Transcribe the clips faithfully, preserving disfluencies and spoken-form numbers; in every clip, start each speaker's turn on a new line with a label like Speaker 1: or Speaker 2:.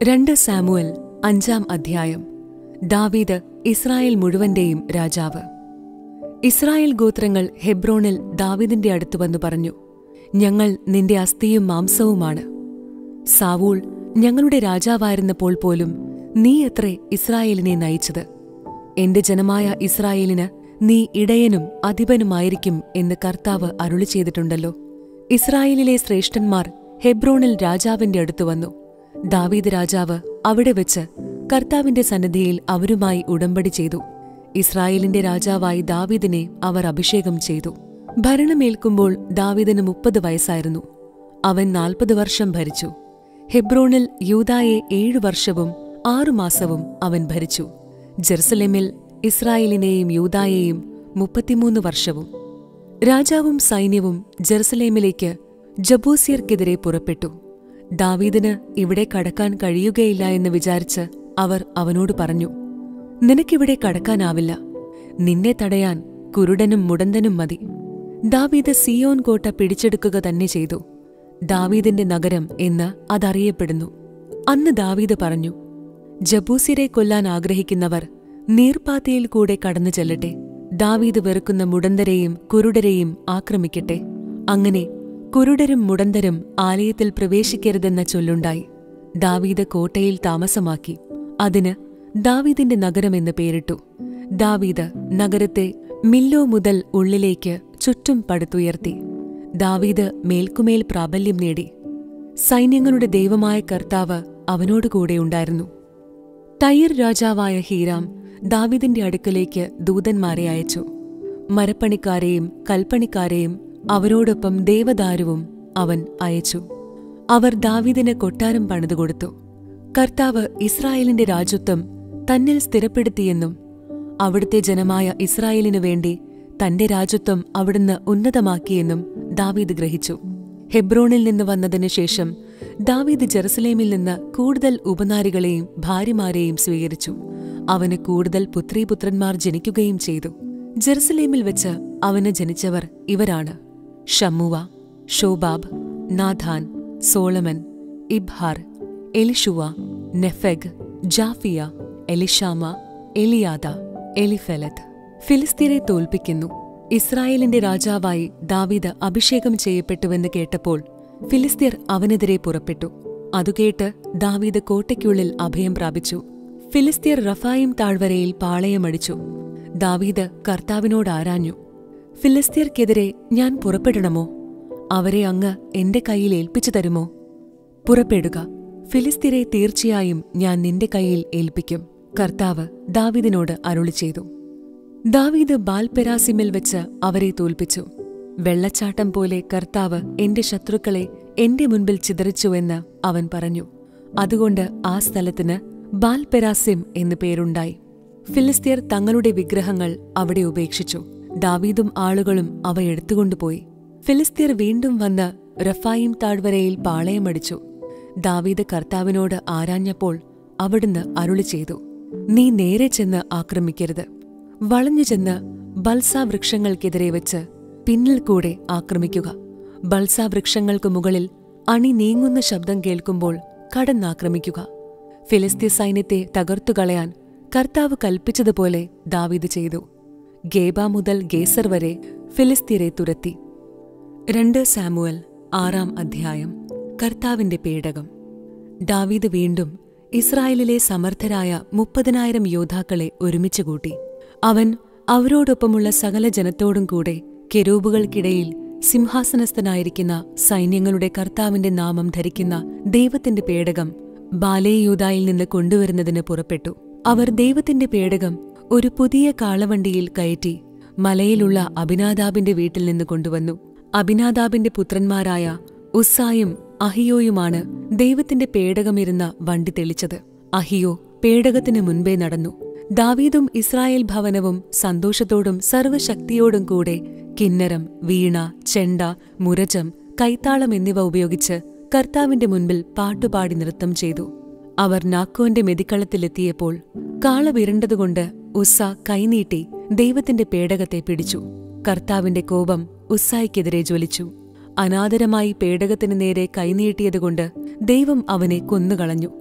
Speaker 1: രണ്ട് സാമുവൽ അഞ്ചാം അധ്യായം. ദാവീദ് ഇസ്രായേൽ മുഴുവന്റെയും രാജാവ്. ഇസ്രായേൽ ഗോത്രങ്ങൾ ഹെബ്രോണിൽ ദാവീദിന്റെ അടുത്തു വന്നു പറഞ്ഞു, ഞങ്ങൾ നിന്റെ അസ്ഥിയും മാംസവുമാണ്. സാവൂൾ ഞങ്ങളുടെ രാജാവായിരുന്നപ്പോൾ പോലും നീയത്രേ ഇസ്രായേലിനെ നയിച്ചത്. എന്റെ ജനമായ ഇസ്രായേലിന് നീ ഇടയനും അധിപനുമായിരിക്കും എന്ന് കർത്താവ് അരുളി ചെയ്തിട്ടുണ്ടല്ലോ. ഇസ്രായേലിലെ ശ്രേഷ്ഠന്മാർ ഹെബ്രോണിൽ രാജാവിന്റെ അടുത്തു വന്നു. ദാവീദ് രാജാവ് അവിടെ വെച്ച് കർത്താവിന്റെ സന്നിധിയിൽ അവരുമായി ഉടമ്പടി ചെയ്തു. ഇസ്രായേലിന്റെ രാജാവായി ദാവീദിനെ അവർ അഭിഷേകം ചെയ്തു. ഭരണമേൽക്കുമ്പോൾ ദാവീദിന് മുപ്പത് വയസ്സായിരുന്നു. അവൻ നാൽപ്പത് വർഷം ഭരിച്ചു. ഹെബ്രോണിൽ യൂദായെ ഏഴു വർഷവും ആറുമാസവും അവൻ ഭരിച്ചു. ജെറുസലേമിൽ ഇസ്രായേലിനെയും യൂദായെയും മുപ്പത്തിമൂന്ന് വർഷവും. രാജാവും സൈന്യവും ജെറുസലേമിലേക്ക് ജബൂസ്യർക്കെതിരെ പുറപ്പെട്ടു. ദാവീദിന് ഇവിടെ കടക്കാൻ കഴിയുകയില്ല എന്ന് വിചാരിച്ച് അവർ അവനോട് പറഞ്ഞു, നിനക്കിവിടെ കടക്കാനാവില്ല. നിന്നെ തടയാൻ കുരുടനും മുടന്തനും മതി. ദാവീദ് സിയോൻ കോട്ട പിടിച്ചെടുക്കുക തന്നെ ചെയ്തു. ദാവീദിന്റെ നഗരം എന്ന് അതറിയപ്പെടുന്നു. അന്ന് ദാവീദ് പറഞ്ഞു, ജബൂസ്യരെ കൊല്ലാൻ ആഗ്രഹിക്കുന്നവർ നീർപ്പാത്തിയിൽ കൂടെ കടന്നു ചെല്ലട്ടെ. ദാവീദ് വെറുക്കുന്ന മുടന്തരെയും കുരുടരെയും ആക്രമിക്കട്ടെ. അങ്ങനെ കുരുടരും മുടന്തരും ആലയത്തിൽ പ്രവേശിക്കരുതെന്ന ചൊല്ലുണ്ടായി. ദാവീദ് കോട്ടയിൽ താമസമാക്കി. അതിന് ദാവീദിന്റെ നഗരമെന്ന് പേരിട്ടു. ദാവീദ് നഗരത്തെ മില്ലോ മുതൽ ഉള്ളിലേക്ക് ചുറ്റും പടുത്തുയർത്തി. ദാവീദ് മേൽക്കുമേൽ പ്രാബല്യം നേടി. സൈന്യങ്ങളുടെ ദൈവമായ കർത്താവ് അവനോടുകൂടെ ഉണ്ടായിരുന്നു. തയീർ രാജാവായ ഹീരാം ദാവീദിന്റെ അടുക്കലേക്ക് ദൂതന്മാരെ അയച്ചു. മരപ്പണിക്കാരെയും കൽപ്പണിക്കാരെയും അവരോടൊപ്പം ദേവദാരുവും അവൻ അയച്ചു. അവർ ദാവീദിന് കൊട്ടാരം പണിതുകൊടുത്തു. കർത്താവ് ഇസ്രായേലിന്റെ രാജത്വം തന്നിൽ സ്ഥിരപ്പെടുത്തിയെന്നും അവിടുത്തെ ജനമായ ഇസ്രായേലിനു വേണ്ടി തന്റെ രാജത്വം അവിടുന്ന് ഉന്നതമാക്കിയെന്നും ദാവീദ് ഗ്രഹിച്ചു. ഹെബ്രോണിൽ നിന്ന് വന്നതിനു ശേഷം ദാവീദ് ജെറുസലേമിൽ നിന്ന് കൂടുതൽ ഉപനാരികളെയും ഭാര്യമാരെയും സ്വീകരിച്ചു. അവന് കൂടുതൽ പുത്രീപുത്രന്മാർ ജനിക്കുകയും ചെയ്തു. ജെറുസലേമിൽ വെച്ച് അവന് ജനിച്ചവർ ഇവരാണ്: ഷമ്മുവ, ഷോബാബ്, നാഥാൻ, സോളമൻ, ഇബ്ഹാർ, എലിഷുവ, നെഫെഗ്, ജാഫിയ, എലിഷാമ, എലിയാദ, എലിഫെലത്ത്. ഫിലിസ്തീനെ തോൽപ്പിക്കുന്നു. ഇസ്രായേലിന്റെ രാജാവായി ദാവീദ് അഭിഷേകം ചെയ്യപ്പെട്ടുവെന്ന് കേട്ടപ്പോൾ ഫിലിസ്തീർ അവനെതിരെ പുറപ്പെട്ടു. അതുകേട്ട് ദാവീദ് കോട്ടയ്ക്കുള്ളിൽ അഭയം പ്രാപിച്ചു. ഫിലിസ്തീർ റഫായിം താഴ്വരയിൽ പാളയമടിച്ചു. ദാവീദ് കർത്താവിനോട് ആരാഞ്ഞു, ഫിലിസ്തീർക്കെതിരെ ഞാൻ പുറപ്പെടണമോ? അവരെ അങ്ങ് എന്റെ കയ്യിൽ ഏൽപ്പിച്ചു തരുമോ? പുറപ്പെടുക, ഫിലിസ്തീരെ തീർച്ചയായും ഞാൻ നിന്റെ കയ്യിൽ ഏൽപ്പിക്കും. കർത്താവ് ദാവീദിനോട് അരുളി ചെയ്തു. ദാവീദ് ബാൽപെരാസിമിൽ വെച്ച് അവരെ തോൽപ്പിച്ചു. വെള്ളച്ചാട്ടം പോലെ കർത്താവ് എന്റെ ശത്രുക്കളെ എന്റെ മുൻപിൽ ചിതറിച്ചുവെന്ന് അവൻ പറഞ്ഞു. അതുകൊണ്ട് ആ സ്ഥലത്തിന് ബാൽപെരാസിം എന്നു പേരുണ്ടായി. ഫിലിസ്തീർ തങ്ങളുടെ വിഗ്രഹങ്ങൾ അവിടെ ഉപേക്ഷിച്ചു. ദാവീദും ആളുകളും അവ എടുത്തുകൊണ്ടുപോയി. ഫിലിസ്തീർ വീണ്ടും വന്ന് റഫായിം താഴ്വരയിൽ പാളയമടിച്ചു. ദാവീദ് കർത്താവിനോട് ആരാഞ്ഞപ്പോൾ അവിടുന്ന് അരുളി ചെയ്തു, നീ നേരെ ചെന്ന് ആക്രമിക്കരുത്. വളഞ്ഞു ചെന്ന് ബൽസാ വൃക്ഷങ്ങൾക്കെതിരെ വെച്ച് പിന്നിൽ കൂടെ ആക്രമിക്കുക. ബൽസാ വൃക്ഷങ്ങൾക്കു മുകളിൽ അണി നീങ്ങുന്ന ശബ്ദം കേൾക്കുമ്പോൾ കടന്നാക്രമിക്കുക. ഫിലിസ്തീർ സൈന്യത്തെ തകർത്തുകളയാൻ കർത്താവ് കൽപ്പിച്ചതുപോലെ ദാവീദ് ചെയ്തു. ഗേബ മുതൽ ഗേസർ വരെ ഫിലിസ്തീരെ തുരത്തി. രണ്ട് സാമുവൽ ആറാം അധ്യായം. കർത്താവിന്റെ പേടകം. ദാവീദ് വീണ്ടും ഇസ്രായേലിലെ സമർത്ഥരായ മുപ്പതിനായിരം യോദ്ധാക്കളെ ഒരുമിച്ച് കൂട്ടി. അവൻ അവരോടൊപ്പമുള്ള സകല ജനത്തോടും കൂടെ കെരൂബുകൾക്കിടയിൽ സിംഹാസനസ്ഥനായിരിക്കുന്ന സൈന്യങ്ങളുടെ കർത്താവിന്റെ നാമം ധരിക്കുന്ന ദൈവത്തിന്റെ പേടകം ബാലേയൂദായിൽ നിന്ന് കൊണ്ടുവരുന്നതിന് പുറപ്പെട്ടു. അവർ ദൈവത്തിന്റെ പേടകം ഒരു പുതിയ കാളവണ്ടിയിൽ കയറ്റി മലയിലുള്ള അബിനാദാബിന്റെ വീട്ടിൽ നിന്ന് കൊണ്ടുവന്നു. അബിനാദാബിന്റെ പുത്രന്മാരായ ഉസ്സായും അഹിയോയുമാണ് ദൈവത്തിന്റെ പേടകമിരുന്ന വണ്ടി തെളിച്ചത്. അഹിയോ പേടകത്തിന് മുൻപേ നടന്നു. ദാവീദും ഇസ്രായേൽ ഭവനവും സന്തോഷത്തോടും സർവ്വശക്തിയോടും കൂടെ കിന്നരം, വീണ, ചെണ്ട, മുരജം, കൈത്താളം എന്നിവ ഉപയോഗിച്ച് കർത്താവിന്റെ മുൻപിൽ പാട്ടുപാടി നൃത്തം ചെയ്തു. അവർ നാക്കോന്റെ മെതിക്കളത്തിലെത്തിയപ്പോൾ കാള വിരണ്ടതുകൊണ്ട് ഉസ്സ കൈനീട്ടി ദൈവത്തിന്റെ പേടകത്തെ പിടിച്ചു. കർത്താവിന്റെ കോപം ഉസ്സായ്ക്കെതിരെ ജ്വലിച്ചു. അനാദരമായി പേടകത്തിനു നേരെ കൈനീട്ടിയതുകൊണ്ട് ദൈവം അവനെ കൊന്നുകളഞ്ഞു.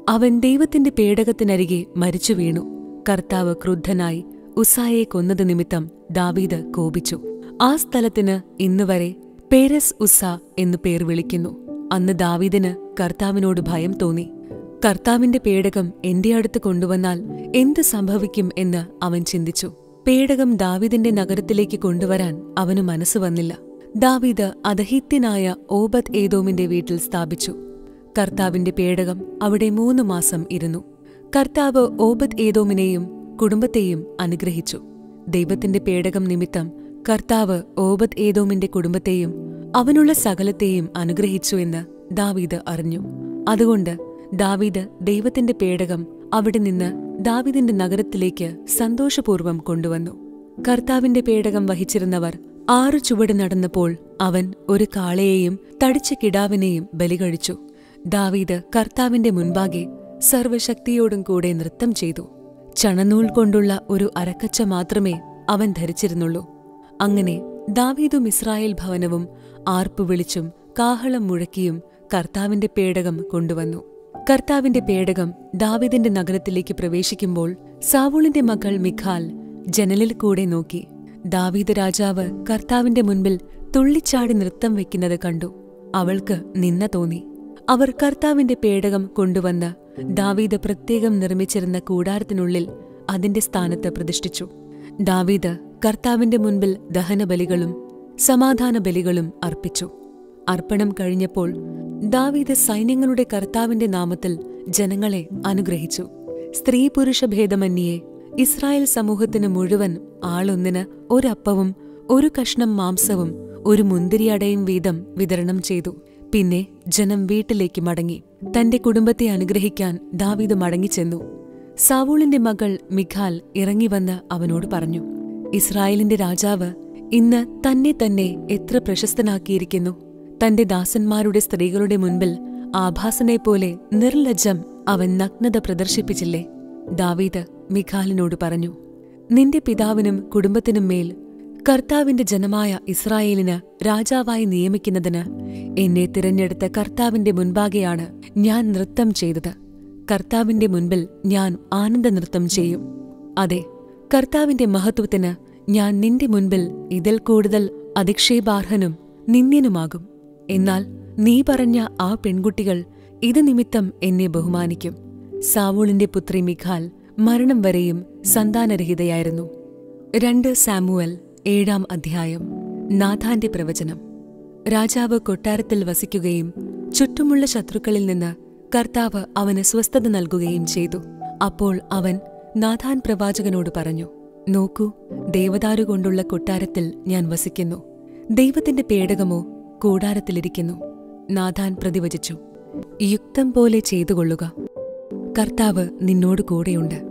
Speaker 1: അവൻ ദൈവത്തിന്റെ പേടകത്തിനരികെ മരിച്ചു വീണു. കർത്താവ് ക്രുദ്ധനായി ഉസ്സായെ കൊന്നത് നിമിത്തം ദാവീദ് കോപിച്ചു. ആ സ്ഥലത്തിന് ഇന്നുവരെ പേരസ് ഉസ്സ എന്നു പേർ വിളിക്കുന്നു. അന്ന് ദാവീദിന് കർത്താവിനോട് ഭയം തോന്നി. കർത്താവിന്റെ പേടകം എന്റെ അടുത്ത് കൊണ്ടുവന്നാൽ എന്ത് സംഭവിക്കും എന്ന് അവൻ ചിന്തിച്ചു. പേടകം ദാവീദിന്റെ നഗരത്തിലേക്ക് കൊണ്ടുവരാൻ അവനു മനസ്സ് വന്നില്ല. ദാവീദ് അത് ഹിത്യനായ ഓബദ് ഏദോമിന്റെ വീട്ടിൽ സ്ഥാപിച്ചു. കർത്താവിന്റെ പേടകം അവിടെ മൂന്നു മാസം ഇരുന്നു. കർത്താവ് ഓബദ് ഏദോമിനെയും കുടുംബത്തെയും അനുഗ്രഹിച്ചു. ദൈവത്തിന്റെ പേടകം നിമിത്തം കർത്താവ് ഓബദ് ഏദോമിന്റെ കുടുംബത്തെയും അവനുള്ള സകലത്തെയും അനുഗ്രഹിച്ചു എന്ന് ദാവീദ് അറിഞ്ഞു. അതുകൊണ്ട് ദാവീദ് ദൈവത്തിന്റെ പേടകം അവിടെ നിന്ന് ദാവീദിന്റെ നഗരത്തിലേക്ക് സന്തോഷപൂർവ്വം കൊണ്ടുവന്നു. കർത്താവിന്റെ പേടകം വഹിച്ചിരുന്നവർ ആറു ചുവട് നടന്നപ്പോൾ അവൻ ഒരു കാളയെയും തടിച്ച കിടാവിനെയും ബലികഴിച്ചു. ദാവീദ് കർത്താവിന്റെ മുൻപാകെ സർവശക്തിയോടും കൂടെ നൃത്തം ചെയ്തു. ചണനൂൽ കൊണ്ടുള്ള ഒരു അരക്കച്ച മാത്രമേ അവൻ ധരിച്ചിരുന്നുള്ളൂ. അങ്ങനെ ദാവീദും ഇസ്രായേൽ ഭവനവും ആർപ്പു വിളിച്ചും കാഹളം മുഴക്കിയും കർത്താവിന്റെ പേടകം കൊണ്ടുവന്നു. കർത്താവിന്റെ പേടകം ദാവീദിന്റെ നഗരത്തിലേക്ക് പ്രവേശിക്കുമ്പോൾ സാവൂളിന്റെ മകൾ മിഖാൽ ജനലിൽ കൂടെ നോക്കി. ദാവീദ് രാജാവ് കർത്താവിന്റെ മുൻപിൽ തുള്ളിച്ചാടി നൃത്തം വെക്കുന്നത് കണ്ടു. അവൾക്ക് നിന്ന തോന്നി. അവർ കർത്താവിന്റെ പേടകം കൊണ്ടുവന്ന് ദാവീദ് പ്രത്യേകം നിർമ്മിച്ചിരുന്ന കൂടാരത്തിനുള്ളിൽ അതിന്റെ സ്ഥാനത്ത് പ്രതിഷ്ഠിച്ചു. ദാവീദ് കർത്താവിന്റെ മുൻപിൽ ദഹനബലികളും സമാധാന ബലികളും അർപ്പിച്ചു. അർപ്പണം കഴിഞ്ഞപ്പോൾ ദാവീദ് സൈന്യങ്ങളുടെ കർത്താവിന്റെ നാമത്തിൽ ജനങ്ങളെ അനുഗ്രഹിച്ചു. സ്ത്രീ പുരുഷ ഭേദമന്യേ ഇസ്രായേൽ സമൂഹത്തിന് മുഴുവൻ ആളൊന്നിന് ഒരപ്പവും ഒരു കഷ്ണം മാംസവും ഒരു മുന്തിരിയടയും വീതം വിതരണം ചെയ്തു. പിന്നെ ജനം വീട്ടിലേക്ക് മടങ്ങി. തന്റെ കുടുംബത്തെ അനുഗ്രഹിക്കാൻ ദാവീദ് മടങ്ങിച്ചെന്നു. സാവൂളിന്റെ മകൾ മിഖാൽ ഇറങ്ങിവന്ന് അവനോട് പറഞ്ഞു, ഇസ്രായേലിന്റെ രാജാവ് ഇന്ന് തന്നെ തന്നെ എത്ര പ്രശസ്തനാക്കിയിരിക്കുന്നു. തന്റെ ദാസന്മാരുടെ സ്ത്രീകളുടെ മുൻപിൽ ആഭാസനെപ്പോലെ നിർലജ്ജം അവൻ നഗ്നത പ്രദർശിപ്പിച്ചില്ലേ? ദാവീദ് മിഖാലിനോട് പറഞ്ഞു, നിന്റെ പിതാവിനും കുടുംബത്തിനും മേൽ കർത്താവിന്റെ ജനമായ ഇസ്രായേലിന് രാജാവായി നിയമിക്കുന്നതിന് എന്നെ തിരഞ്ഞെടുത്ത കർത്താവിന്റെ മുൻപാകെയാണ് ഞാൻ നൃത്തം ചെയ്തത്. കർത്താവിന്റെ മുൻപിൽ ഞാൻ ആനന്ദനൃത്തം ചെയ്യും. അതെ, കർത്താവിന്റെ മഹത്വത്തിന് ഞാൻ നിന്റെ മുൻപിൽ ഇതിൽ കൂടുതൽ അധിക്ഷേപാർഹനും നിന്ദ്യനുമാകും. എന്നാൽ നീ പറഞ്ഞ ആ പെൺകുട്ടികൾ ഇത് നിമിത്തം എന്നെ ബഹുമാനിക്കും. സാവൂളിന്റെ പുത്രി മിഖാൽ മരണം വരെയും സന്താനരഹിതയായിരുന്നു. രണ്ട് സാമുവൽ ഏഴാം അധ്യായം. നാഥാന്റെ പ്രവചനം. രാജാവ് കൊട്ടാരത്തിൽ വസിക്കുകയും ചുറ്റുമുള്ള ശത്രുക്കളിൽ നിന്ന് കർത്താവ് അവന് സ്വസ്ഥത നൽകുകയും ചെയ്തു. അപ്പോൾ അവൻ നാഥാൻ പ്രവാചകനോട് പറഞ്ഞു, നോക്കൂ, ദേവദാരുകൊണ്ടുള്ള കൊട്ടാരത്തിൽ ഞാൻ വസിക്കുന്നു. ദൈവത്തിന്റെ പേടകമോ കൂടാരത്തിലിരിക്കുന്നു. നാഥാൻ പ്രതിവചിച്ചു, യുക്തം പോലെ ചെയ്തുകൊള്ളുക, കർത്താവ് നിന്നോട് കൂടെയുണ്ട്.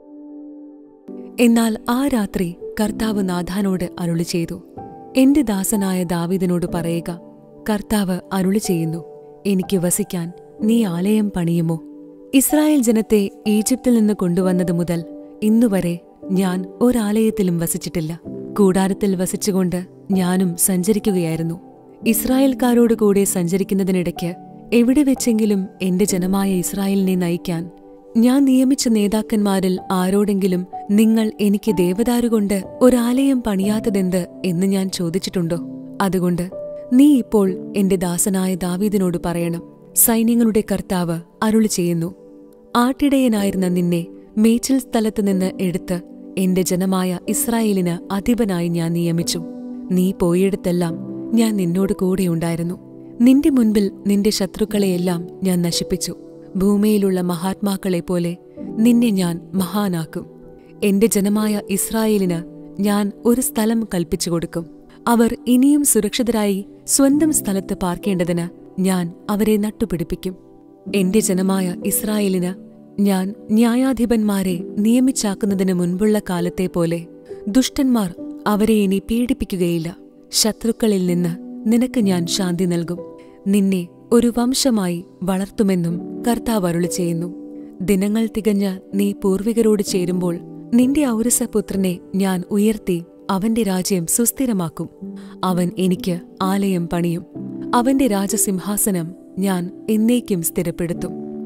Speaker 1: എന്നാൽ ആ രാത്രി കർത്താവ് നാഥാനോട് അരുളി ചെയ്തു, എന്റെ ദാസനായ ദാവീദിനോട് പറയുക, കർത്താവ് അരുളി ചെയ്യുന്നു, എനിക്ക് വസിക്കാൻ നീ ആലയം പണിയുമോ? ഇസ്രായേൽ ജനത്തെ ഈജിപ്തിൽ നിന്ന് കൊണ്ടുവന്നത് മുതൽ ഇന്നുവരെ ഞാൻ ഒരാലയത്തിലും വസിച്ചിട്ടില്ല. കൂടാരത്തിൽ വസിച്ചുകൊണ്ട് ഞാനും സഞ്ചരിക്കുകയായിരുന്നു. ഇസ്രായേൽക്കാരോട് കൂടെ സഞ്ചരിക്കുന്നതിനിടയ്ക്ക് എവിടെ വെച്ചെങ്കിലും എന്റെ ജനമായ ഇസ്രായേലിനെ നയിക്കാൻ ഞാൻ നിയമിച്ച നേതാക്കന്മാരിൽ ആരോടെങ്കിലും നിങ്ങൾ എനിക്ക് ദേവദാരുകൊണ്ട് ഒരാലയം പണിയാത്തതെന്ത് എന്ന് ഞാൻ ചോദിച്ചിട്ടുണ്ടോ? അതുകൊണ്ട് നീ ഇപ്പോൾ എന്റെ ദാസനായ ദാവീദിനോട് പറയണം, സൈന്യങ്ങളുടെ കർത്താവ് അരുളി ചെയ്യുന്നു, ആട്ടിടയനായിരുന്ന നിന്നെ മേച്ചിൽ സ്ഥലത്ത് നിന്ന് എടുത്ത് എന്റെ ജനമായ ഇസ്രായേലിന് അധിപനായി ഞാൻ നിയമിച്ചു. നീ പോയിടത്തെല്ലാം ഞാൻ നിന്നോട് കൂടെയുണ്ടായിരുന്നു. നിന്റെ മുൻപിൽ നിന്റെ ശത്രുക്കളെയെല്ലാം ഞാൻ നശിപ്പിച്ചു. ഭൂമിയിലുള്ള മഹാത്മാക്കളെപ്പോലെ നിന്നെ ഞാൻ മഹാനാക്കും. എന്റെ ജനമായ ഇസ്രായേലിന് ഞാൻ ഒരു സ്ഥലം കൽപ്പിച്ചു കൊടുക്കും. അവർ ഇനിയും സുരക്ഷിതരായി സ്വന്തം സ്ഥലത്ത് പാർക്കേണ്ടതിന് ഞാൻ അവരെ നട്ടുപിടിപ്പിക്കും. എന്റെ ജനമായ ഇസ്രായേലിന് ഞാൻ ന്യായാധിപന്മാരെ നിയമിച്ചാക്കുന്നതിന് മുൻപുള്ള കാലത്തെ പോലെ ദുഷ്ടന്മാർ അവരെ ഇനി പീഡിപ്പിക്കുകയില്ല. ശത്രുക്കളിൽ നിന്ന് നിനക്ക് ഞാൻ ശാന്തി നൽകും. നിന്നെ ഒരു വംശമായി വളർത്തുമെന്നും കർത്താവ് അരുളി ചെയ്യുന്നു. ദിനങ്ങൾ തികഞ്ഞ് നീ പൂർവികരോട് ചേരുമ്പോൾ നിന്റെ ഔരസപുത്രനെ ഞാൻ ഉയർത്തി അവന്റെ രാജ്യം സുസ്ഥിരമാക്കും. അവൻ എനിക്ക് ആലയം പണിയും. അവന്റെ രാജസിംഹാസനം ഞാൻ എന്നേക്കും സ്ഥിരപ്പെടുത്തും.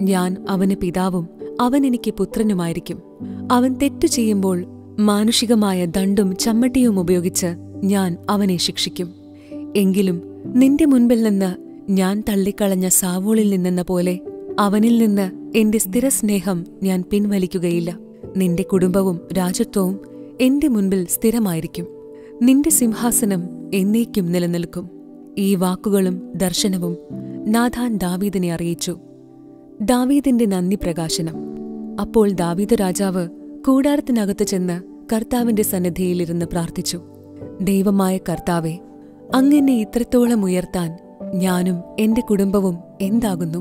Speaker 1: ഞാൻ അവന് പിതാവും അവൻ എനിക്ക് പുത്രനുമായിരിക്കും. അവൻ തെറ്റു ചെയ്യുമ്പോൾ മാനുഷികമായ ദണ്ഡും ചമ്മട്ടിയും ഉപയോഗിച്ച് ഞാൻ അവനെ ശിക്ഷിക്കും. എങ്കിലും നിന്റെ മുൻപിൽ നിന്ന് ഞാൻ തള്ളിക്കളഞ്ഞ സാവൂളിൽ നിന്നെന്ന പോലെ അവനിൽ നിന്ന് എന്റെ സ്ഥിരസ്നേഹം ഞാൻ പിൻവലിക്കുകയില്ല. നിന്റെ കുടുംബവും രാജത്വവും എന്റെ മുൻപിൽ സ്ഥിരമായിരിക്കും. നിന്റെ സിംഹാസനം എന്നേക്കും നിലനിൽക്കും. ഈ വാക്കുകളും ദർശനവും നാഥാൻ ദാവീദിനെ അറിയിച്ചു. ദാവീദിന്റെ നന്ദി പ്രകാശനം. അപ്പോൾ ദാവീദ് രാജാവ് കൂടാരത്തിനകത്ത് ചെന്ന് കർത്താവിന്റെ സന്നിധിയിലിരുന്ന് പ്രാർത്ഥിച്ചു. ദൈവമായ കർത്താവേ, അങ്ങെന്നെ ഇത്രത്തോളം ഉയർത്താൻ ഞാനും എന്റെ കുടുംബവും എന്താകുന്നു?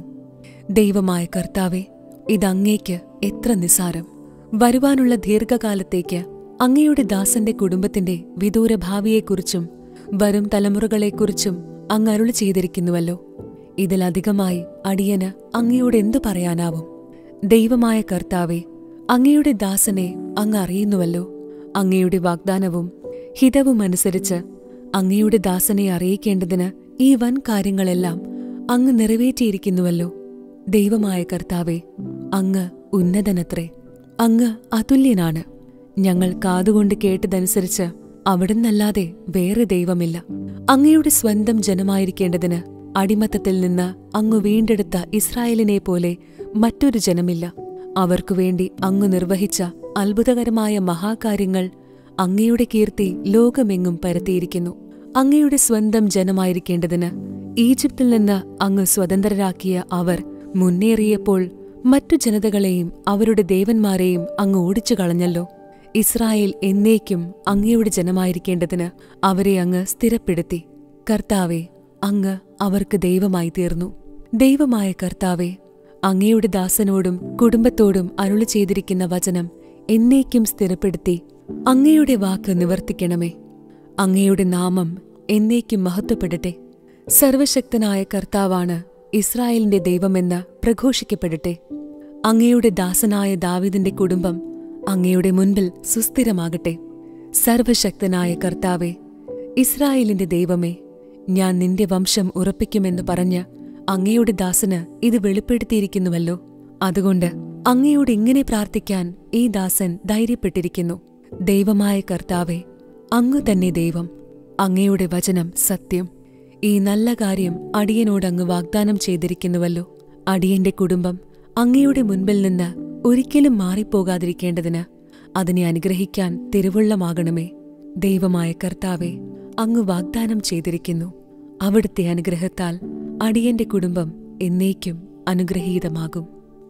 Speaker 1: ദൈവമായ കർത്താവേ, ഇതങ്ങേക്ക് എത്ര നിസാരം! വരുവാനുള്ള ദീർഘകാലത്തേക്ക് അങ്ങയുടെ ദാസന്റെ കുടുംബത്തിന്റെ വിദൂര ഭാവിയെക്കുറിച്ചും വരും തലമുറകളെക്കുറിച്ചും അങ്ങ് അരുളി ചെയ്തിരിക്കുന്നുവല്ലോ. ഇതിലധികമായി അടിയന് അങ്ങയോട് എന്തു പറയാനാവും? ദൈവമായ കർത്താവേ, അങ്ങയുടെ ദാസനെ അങ്ങ് അറിയുന്നുവല്ലോ. അങ്ങയുടെ വാഗ്ദാനവും ഹിതവും അനുസരിച്ച് അങ്ങയുടെ ദാസനെ അറിയിക്കേണ്ടതിന് ഈ വൻ കാര്യങ്ങളെല്ലാം അങ്ങ് നിറവേറ്റിയിരിക്കുന്നുവല്ലോ. ദൈവമായ കർത്താവേ, അങ്ങ് ഉന്നതനത്രേ. അങ്ങ് അതുല്യനാണ്. ഞങ്ങൾ കാതുകൊണ്ട് കേട്ടതനുസരിച്ച് അവിടുന്നല്ലാതെ വേറെ ദൈവമില്ല. അങ്ങയുടെ സ്വന്തം ജനമായിരിക്കേണ്ടതിന് അടിമത്തത്തിൽ നിന്ന് അങ്ങ് വീണ്ടെടുത്ത ഇസ്രായേലിനെ പോലെ മറ്റൊരു ജനമില്ല. അവർക്കുവേണ്ടി അങ്ങ് നിർവഹിച്ച അത്ഭുതകരമായ മഹാകാര്യങ്ങൾ അങ്ങയുടെ കീർത്തി ലോകമെങ്ങും പരത്തിയിരിക്കുന്നു. അങ്ങയുടെ സ്വന്തം ജനമായിരിക്കേണ്ടതിന് ഈജിപ്തിൽ നിന്ന് അങ്ങ് സ്വതന്ത്രരാക്കിയ അവർ മുന്നേറിയപ്പോൾ മറ്റു ജനതകളെയും അവരുടെ ദേവന്മാരെയും അങ്ങ് ഓടിച്ചു കളഞ്ഞല്ലോ. ഇസ്രായേൽ എന്നേക്കും അങ്ങയുടെ ജനമായിരിക്കേണ്ടതിന് അവരെ അങ്ങ് സ്ഥിരപ്പെടുത്തി. കർത്താവേ, അങ്ങ് അവർക്ക് ദൈവമായി തീർന്നു. ദൈവമായ കർത്താവേ, അങ്ങയുടെ ദാസനോടും കുടുംബത്തോടും അരുളി ചെയ്തിരിക്കുന്ന വചനം എന്നേക്കും സ്ഥിരപ്പെടുത്തി അങ്ങയുടെ വാക്ക് നിവർത്തിക്കണമേ. അങ്ങയുടെ നാമം എന്നേക്കും മഹത്വപ്പെടട്ടെ. സർവശക്തനായ കർത്താവാണ് ഇസ്രായേലിന്റെ ദൈവമെന്ന് പ്രഘോഷിക്കപ്പെടട്ടെ. അങ്ങയുടെ ദാസനായ ദാവീദിന്റെ കുടുംബം അങ്ങയുടെ മുൻപിൽ സുസ്ഥിരമാകട്ടെ. സർവശക്തനായ കർത്താവേ, ഇസ്രായേലിന്റെ ദൈവമേ, ഞാൻ നിന്റെ വംശം ഉറപ്പിക്കുമെന്ന് പറഞ്ഞ് അങ്ങയുടെ ദാസന് ഇത് വെളിപ്പെടുത്തിയിരിക്കുന്നുവല്ലോ. അതുകൊണ്ട് അങ്ങയോട് ഇങ്ങനെ പ്രാർത്ഥിക്കാൻ ഈ ദാസൻ ധൈര്യപ്പെട്ടിരിക്കുന്നു. ദൈവമായ കർത്താവേ, അങ്ങു തന്നെ ദൈവം. അങ്ങയുടെ വചനം സത്യം. ഈ നല്ല കാര്യം അടിയനോടങ്ങ് വാഗ്ദാനം ചെയ്തിരിക്കുന്നുവല്ലോ. അടിയന്റെ കുടുംബം അങ്ങയുടെ മുൻപിൽ നിന്ന് ഒരിക്കലും മാറിപ്പോകാതിരിക്കേണ്ടതിന് അതിനെ അനുഗ്രഹിക്കാൻ തിരുവുള്ളമാകണമേ. ദൈവമായ കർത്താവേ, അങ്ങ് വാഗ്ദാനം ചെയ്തിരിക്കുന്നു. അവിടുത്തെ അനുഗ്രഹത്താൽ അടിയന്റെ കുടുംബം എന്നേക്കും അനുഗ്രഹീതമാകും.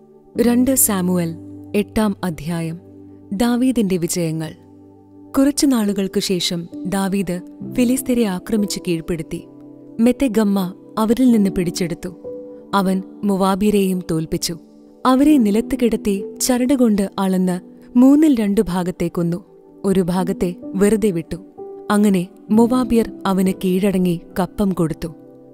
Speaker 1: രണ്ട് സാമുവൽ എട്ടാം അധ്യായം. ദാവീദിന്റെ വിജയങ്ങൾ. കുറച്ചു നാളുകൾക്കു ശേഷം ദാവീദ് ഫിലിസ്ത്യരെ ആക്രമിച്ചു കീഴ്പ്പെടുത്തി. മെത്തെഗമ്മ അവരിൽ നിന്ന് പിടിച്ചെടുത്തു. അവൻ മോവാബ്യരെയും തോൽപ്പിച്ചു. അവരെ നിലത്ത് കിടത്തി ചരടുകൊണ്ട് അളന്ന് മൂന്നിൽ രണ്ടു ഭാഗത്തെ കൊന്നു. ഒരു ഭാഗത്തെ വെറുതെ വിട്ടു. അങ്ങനെ മോവാബ്യർ അവന് കീഴടങ്ങി കപ്പം കൊടുത്തു.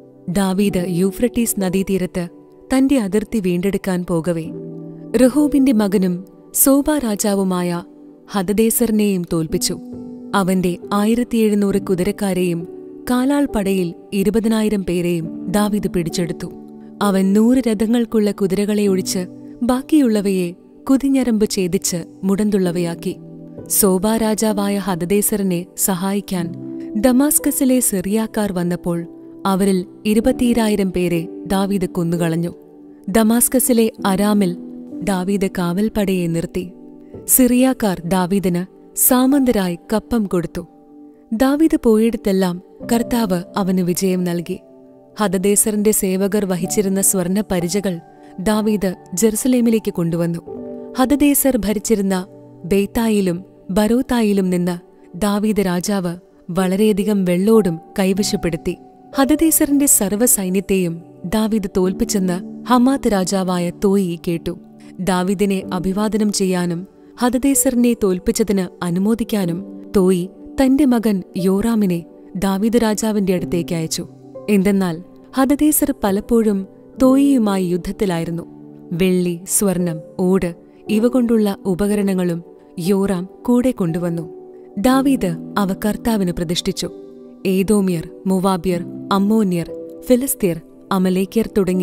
Speaker 1: ദാവീദ് യൂഫ്രട്ടീസ് നദീതീരത്ത് തന്റെ അതിർത്തി വീണ്ടെടുക്കാൻ പോകവേ രഹോബിന്റെ മകനും സോബ രാജാവുമായ ഹദദേസറിനെയും തോൽപ്പിച്ചു. അവന്റെ ആയിരത്തി എഴുന്നൂറ് കുതിരക്കാരെയും കാലാൾ പടയിൽ ഇരുപതിനായിരം പേരെയും ദാവീദ് പിടിച്ചെടുത്തു. അവൻ നൂറ് രഥങ്ങൾക്കുള്ള കുതിരകളെ ഒഴിച്ച് ബാക്കിയുള്ളവയെ കുതിഞ്ഞരമ്പ് ഛേദിച്ച് മുടന്തുള്ളവയാക്കി. സോബ രാജാവായ ഹദദേസറിനെ സഹായിക്കാൻ ദമാസ്കസിലെ സിറിയാക്കാർ വന്നപ്പോൾ അവരിൽ ഇരുപത്തിരായിരം പേരെ ദാവീദ് കൊന്നുകളഞ്ഞു. ദമാസ്കസിലെ അരാമിൽ ദാവീദ് കാവൽപ്പടയെ നിർത്തി. സിറിയാക്കാർ ദാവീദിന് സാമന്തരായി കപ്പം കൊടുത്തു. ദാവീദ് പോയിടത്തെല്ലാം കർത്താവ് അവന് വിജയം നൽകി. ഹദദേസറിന്റെ സേവകർ വഹിച്ചിരുന്ന സ്വർണ്ണ പരിചകൾ ദാവീദ് ജെറുസലേമിലേക്ക് കൊണ്ടുവന്നു. ഹദദേസർ ഭരിച്ചിരുന്ന ബെയ്തായിലും ബരോത്തായിലും നിന്ന് ദാവീദ് രാജാവ് വളരെയധികം വെള്ളോടും കൈവശപ്പെടുത്തി. ഹദദേസറിന്റെ സർവ്വസൈന്യത്തെയും ദാവീദ് തോൽപ്പിച്ചെന്ന് ഹമാത്ത് രാജാവായ തോയി കേട്ടു. ദാവീദിനെ അഭിവാദനം ചെയ്യാനും ഹദദേസറിനെ തോൽപ്പിച്ചതിന് അനുമോദിക്കാനും തോയി തന്റെ മകൻ യോറാമിനെ ദാവീദ് രാജാവിന്റെ അടുത്തേക്ക് അയച്ചു. എന്തെന്നാൽ ഹദദേസർ പലപ്പോഴും തോയിയുമായി യുദ്ധത്തിലായിരുന്നു. വെള്ളി, സ്വർണം, ഓട് ഇവ കൊണ്ടുള്ള ഉപകരണങ്ങളും യോറാം കൂടെ കൊണ്ടുവന്നു. ദാവീദ് അവ കർത്താവിന് പ്രതിഷ്ഠിച്ചു. ഏദോമ്യർ, മോവാബ്യർ, അമ്മോന്യർ, ഫിലിസ്ത്യർ, അമലേക്യർ തുടങ്ങി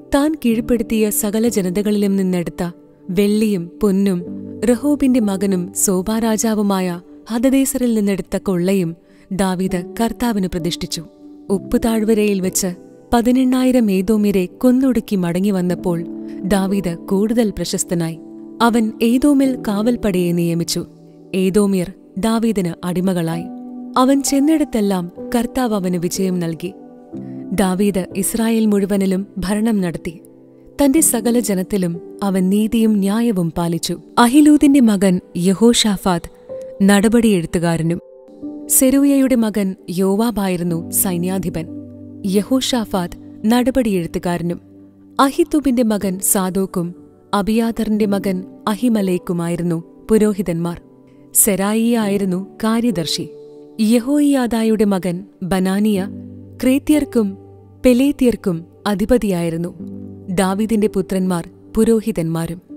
Speaker 1: താൻ കീഴ്പ്പെടുത്തിയ സകല ജനതകളിലും നിന്നെടുത്ത വെള്ളിയും പൊന്നും റഹോബിന്റെ മകനും സോബാരാജാവുമായ ഹദദേസറിൽ നിന്നെടുത്ത കൊള്ളയും ദാവീദ് കർത്താവിന് പ്രതിഷ്ഠിച്ചു. ഉപ്പുതാഴ്വരയിൽ വെച്ച് പതിനെണ്ണായിരം ഏദോമ്യരെ കൊന്നൊടുക്കി മടങ്ങി വന്നപ്പോൾ ദാവീദ് കൂടുതൽ പ്രശസ്തനായി. അവൻ ഏദോമിൽ കാവൽപ്പടയെ നിയമിച്ചു. ഏദോമ്യർ ദാവീദിന് അടിമകളായി. അവൻ ചെന്നിടത്തെല്ലാം കർത്താവ് അവന് വിജയം നൽകി. ദാവീദ് ഇസ്രായേൽ മുഴുവനിലും ഭരണം നടത്തി. തന്റെ സകല ജനത്തിലും അവൻ നീതിയും ന്യായവും പാലിച്ചു. അഹിലൂദിന്റെ മകൻ യഹോഷാഫാത്ത് നടപടിയെഴുത്തുകാരനും സെരൂയയുടെ മകൻ യോവാബായിരുന്നു സൈന്യാധിപൻ. യഹോഷാഫാത്ത് നടപടിയെഴുത്തുകാരനും അഹിത്തൂബിന്റെ മകൻ സാദോക്കും അബിയാദറിന്റെ മകൻ അഹിമലേക്കുമായിരുന്നു പുരോഹിതന്മാർ. സെരായിയായിരുന്നു കാര്യദർശി. യഹോയിയാദായുടെ മകൻ ബനാനിയ ക്രേത്യർക്കും പെലേത്യർക്കും അധിപതിയായിരുന്നു. ദാവീദിന്റെ പുത്രന്മാർ പുരോഹിതന്മാരും.